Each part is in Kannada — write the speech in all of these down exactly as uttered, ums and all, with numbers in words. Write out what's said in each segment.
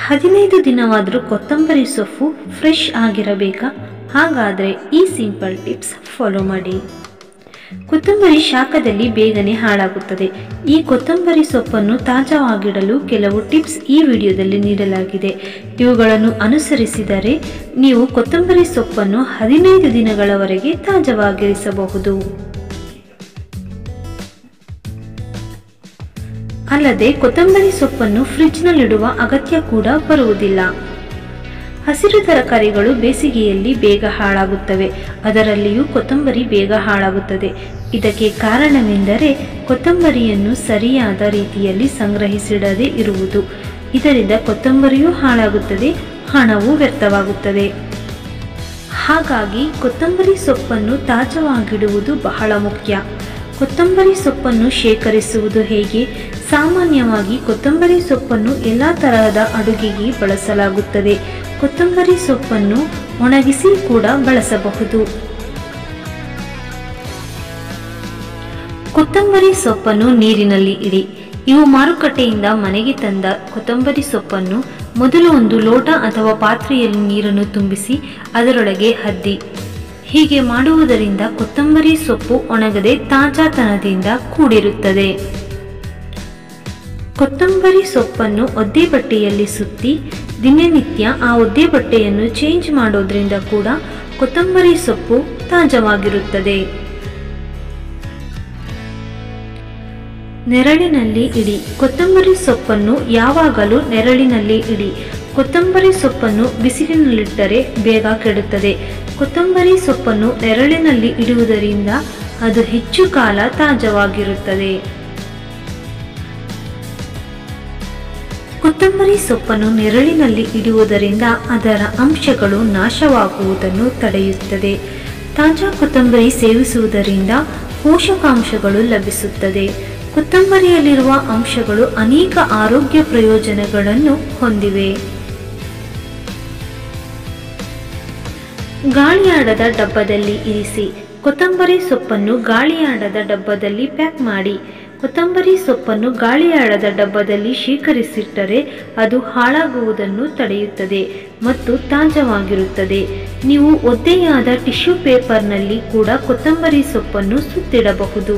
ಹದಿನೈದು ದಿನವಾದರೂ ಕೊತ್ತಂಬರಿ ಸೊಪ್ಪು ಫ್ರೆಶ್ ಆಗಿರಬೇಕಾ? ಹಾಗಾದರೆ ಈ ಸಿಂಪಲ್ ಟಿಪ್ಸ್ ಫಾಲೋ ಮಾಡಿ. ಕೊತ್ತಂಬರಿ ಶಾಖದಲ್ಲಿ ಬೇಗನೆ ಹಾಳಾಗುತ್ತದೆ. ಈ ಕೊತ್ತಂಬರಿ ಸೊಪ್ಪನ್ನು ತಾಜಾವಾಗಿಡಲು ಕೆಲವು ಟಿಪ್ಸ್ ಈ ವಿಡಿಯೋದಲ್ಲಿ ನೀಡಲಾಗಿದೆ. ಇವುಗಳನ್ನು ಅನುಸರಿಸಿದರೆ ನೀವು ಕೊತ್ತಂಬರಿ ಸೊಪ್ಪನ್ನು ಹದಿನೈದು ದಿನಗಳವರೆಗೆ ತಾಜಾವಾಗಿರಿಸಬಹುದು. ಅಲ್ಲದೆ ಕೊತ್ತಂಬರಿ ಸೊಪ್ಪನ್ನು ಫ್ರಿಡ್ಜ್ನಲ್ಲಿಡುವ ಅಗತ್ಯ ಕೂಡ ಬರುವುದಿಲ್ಲ. ಹಸಿರು ತರಕಾರಿಗಳು ಬೇಸಿಗೆಯಲ್ಲಿ ಬೇಗ ಹಾಳಾಗುತ್ತವೆ, ಅದರಲ್ಲಿಯೂ ಕೊತ್ತಂಬರಿ ಬೇಗ ಹಾಳಾಗುತ್ತದೆ. ಇದಕ್ಕೆ ಕಾರಣವೆಂದರೆ ಕೊತ್ತಂಬರಿಯನ್ನು ಸರಿಯಾದ ರೀತಿಯಲ್ಲಿ ಸಂಗ್ರಹಿಸಿಡದೇ ಇರುವುದು. ಇದರಿಂದ ಕೊತ್ತಂಬರಿಯೂ ಹಾಳಾಗುತ್ತದೆ, ಹಣವೂ ವ್ಯರ್ಥವಾಗುತ್ತದೆ. ಹಾಗಾಗಿ ಕೊತ್ತಂಬರಿ ಸೊಪ್ಪನ್ನು ತಾಜಾವಾಗಿಡುವುದು ಬಹಳ ಮುಖ್ಯ. ಕೊತ್ತಂಬರಿ ಸೊಪ್ಪನ್ನು ಶೇಖರಿಸುವುದು ಹೇಗೆ? ಸಾಮಾನ್ಯವಾಗಿ ಕೊತ್ತಂಬರಿ ಸೊಪ್ಪನ್ನು ಎಲ್ಲ ತರಹದ ಅಡುಗೆಗೆ ಬಳಸಲಾಗುತ್ತದೆ. ಕೊತ್ತಂಬರಿ ಸೊಪ್ಪನ್ನು ಒಣಗಿಸಿ ಕೂಡ ಬಳಸಬಹುದು. ಕೊತ್ತಂಬರಿ ಸೊಪ್ಪನ್ನು ನೀರಿನಲ್ಲಿ ಇಡಿ. ಇವು ಮಾರುಕಟ್ಟೆಯಿಂದ ಮನೆಗೆ ತಂದ ಕೊತ್ತಂಬರಿ ಸೊಪ್ಪನ್ನು ಮೊದಲು ಒಂದು ಲೋಟ ಅಥವಾ ಪಾತ್ರೆಯಲ್ಲಿ ನೀರನ್ನು ತುಂಬಿಸಿ ಅದರೊಳಗೆ ಅದ್ದಿ. ಹೀಗೆ ಮಾಡುವುದರಿಂದ ಕೊತ್ತಂಬರಿ ಸೊಪ್ಪು ಒಣಗದೆ ತಾಜಾತನದಿಂದ ಕೂಡಿರುತ್ತದೆ. ಕೊತ್ತಂಬರಿ ಸೊಪ್ಪನ್ನು ಒದ್ದೆ ಬಟ್ಟೆಯಲ್ಲಿ ಸುತ್ತಿ ದಿನನಿತ್ಯ ಆ ಒದ್ದೆ ಬಟ್ಟೆಯನ್ನು ಚೇಂಜ್ ಮಾಡೋದ್ರಿಂದ ಕೂಡ ಕೊತ್ತಂಬರಿ ಸೊಪ್ಪು ತಾಜಾವಾಗಿರುತ್ತದೆ. ನೆರಳಿನಲ್ಲಿ ಇಡಿ. ಕೊತ್ತಂಬರಿ ಸೊಪ್ಪನ್ನು ಯಾವಾಗಲೂ ನೆರಳಿನಲ್ಲಿ ಇಡಿ. ಕೊತ್ತಂಬರಿ ಸೊಪ್ಪನ್ನು ಬಿಸಿಲಿನಲ್ಲಿಟ್ಟರೆ ಬೇಗ ಕೆಡುತ್ತದೆ. ಕೊತ್ತಂಬರಿ ಸೊಪ್ಪನ್ನು ನೆರಳಿನಲ್ಲಿ ಇಡುವುದರಿಂದ ಅದು ಹೆಚ್ಚು ಕಾಲ ತಾಜಾವಾಗಿರುತ್ತದೆ. ಕೊತ್ತಂಬರಿ ಸೊಪ್ಪನ್ನು ನೆರಳಿನಲ್ಲಿ ಇಡುವುದರಿಂದ ಅದರ ಅಂಶಗಳು ನಾಶವಾಗುವುದನ್ನು ತಡೆಯುತ್ತದೆ. ತಾಜಾ ಕೊತ್ತಂಬರಿ ಸೇವಿಸುವುದರಿಂದ ಪೋಷಕಾಂಶಗಳು ಲಭಿಸುತ್ತದೆ. ಕೊತ್ತಂಬರಿಯಲ್ಲಿರುವ ಅಂಶಗಳು ಅನೇಕ ಆರೋಗ್ಯ ಪ್ರಯೋಜನಗಳನ್ನು ಹೊಂದಿವೆ. ಗಾಳಿಯಾಡದ ಡಬ್ಬದಲ್ಲಿ ಇರಿಸಿ. ಕೊತ್ತಂಬರಿ ಸೊಪ್ಪನ್ನು ಗಾಳಿಯಾಡದ ಡಬ್ಬದಲ್ಲಿ ಪ್ಯಾಕ್ ಮಾಡಿ. ಕೊತ್ತಂಬರಿ ಸೊಪ್ಪನ್ನು ಗಾಳಿಯಾಡದ ಡಬ್ಬದಲ್ಲಿ ಶೇಖರಿಸಿಟ್ಟರೆ ಅದು ಹಾಳಾಗುವುದನ್ನು ತಡೆಯುತ್ತದೆ ಮತ್ತು ತಾಜಾವಾಗಿರುತ್ತದೆ. ನೀವು ಒದ್ದೆಯಾದ ಟಿಶ್ಯೂ ಪೇಪರ್ನಲ್ಲಿ ಕೂಡ ಕೊತ್ತಂಬರಿ ಸೊಪ್ಪನ್ನು ಸುತ್ತಿಡಬಹುದು.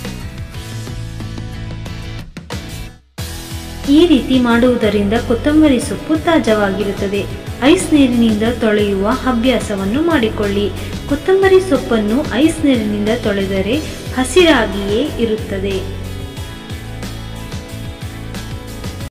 ಈ ರೀತಿ ಮಾಡುವುದರಿಂದ ಕೊತ್ತಂಬರಿ ಸೊಪ್ಪು ತಾಜಾವಾಗಿರುತ್ತದೆ. ಐಸ್ ನೀರಿನಿಂದ ತೊಳೆಯುವ ಅಭ್ಯಾಸವನ್ನು ಮಾಡಿಕೊಳ್ಳಿ. ಕೊತ್ತಂಬರಿ ಸೊಪ್ಪನ್ನು ಐಸ್ ನೀರಿನಿಂದ ತೊಳೆದರೆ ಹಸಿರಾಗಿಯೇ ಇರುತ್ತದೆ.